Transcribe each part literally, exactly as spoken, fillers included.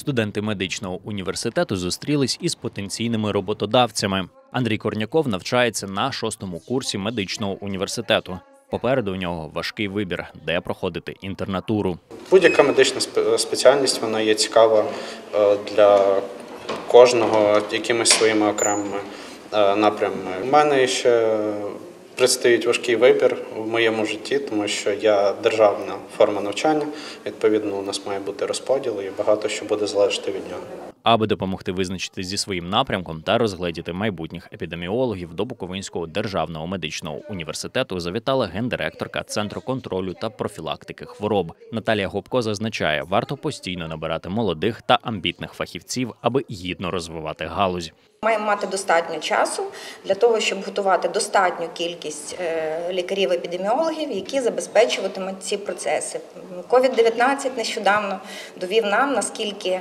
Студенти медичного університету зустрілись із потенційними роботодавцями. Андрій Корняков навчається на шостому курсі медичного університету. Попереду у нього важкий вибір, де проходити інтернатуру. Будь-яка медична спеціальність, вона є цікава для кожного якимись своїми окремими напрямами. У мене ще предстоїть важкий вибір в моєму житті, тому що я державна форма навчання, відповідно, у нас має бути розподіл і багато що буде залежати від нього. Аби допомогти визначитись зі своїм напрямком та розгледіти майбутніх епідеміологів, до Буковинського державного медичного університету завітала гендиректорка Центру контролю та профілактики хвороб. Наталія Гопко зазначає, варто постійно набирати молодих та амбітних фахівців, аби гідно розвивати галузь. Маємо мати достатньо часу для того, щоб готувати достатню кількість лікарів-епідеміологів, які забезпечуватимуть ці процеси. ковід дев'ятнадцять нещодавно довів нам, наскільки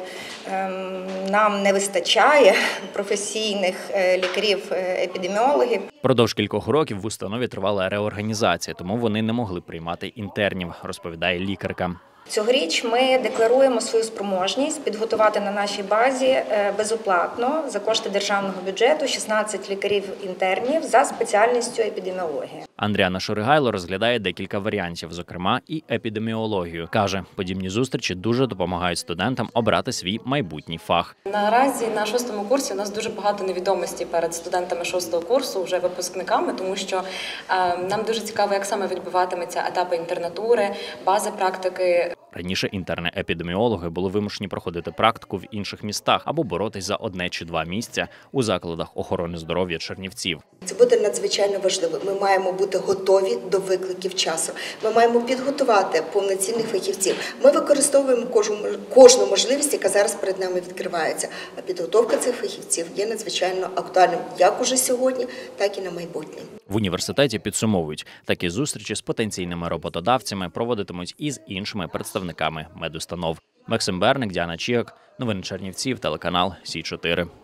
нам не вистачає професійних лікарів-епідеміологів. Продовж кількох років в установі тривала реорганізація, тому вони не могли приймати інтернів, розповідає лікарка. Цьогоріч ми декларуємо свою спроможність підготувати на нашій базі безоплатно за кошти державного бюджету шістнадцять лікарів-інтернів за спеціальністю епідеміологія. Андріана Шуригайло розглядає декілька варіантів, зокрема і епідеміологію. Каже, подібні зустрічі дуже допомагають студентам обрати свій майбутній фах. Наразі на шостому курсі у нас дуже багато невідомості перед студентами шостого курсу, вже випускниками, тому що е, нам дуже цікаво, як саме відбуватиметься етапи інтернатури, бази практики. Раніше інтерни-епідеміологи були вимушені проходити практику в інших містах або боротись за одне чи два місця у закладах охорони здоров'я Чернівців. Це буде надзвичайно важливо. Ми маємо бути готові до викликів часу. Ми маємо підготувати повноцінних фахівців. Ми використовуємо кожну, кожну можливість, яка зараз перед нами відкривається. А підготовка цих фахівців є надзвичайно актуальним як уже сьогодні, так і на майбутнє. В університеті підсумовують, такі зустрічі з потенційними роботодавцями проводитимуть і з іншими представниками медустанов. Максим Берник, Діана Чігак. Новини Чернівців, телеканал Сі чотири.